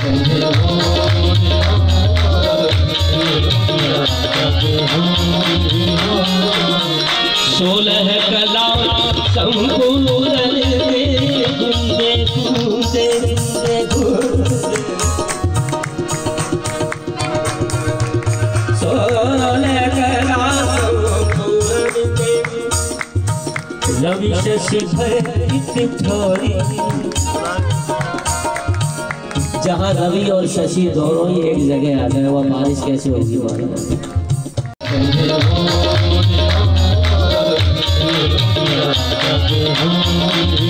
सोलह कला संपूर्ण घूमते घूमते सोलह कला रवि शशि थोड़ी। जहाँ रवि और शशि दोनों ही एक जगह आ गए वह बारिश कैसे होगी? बारिश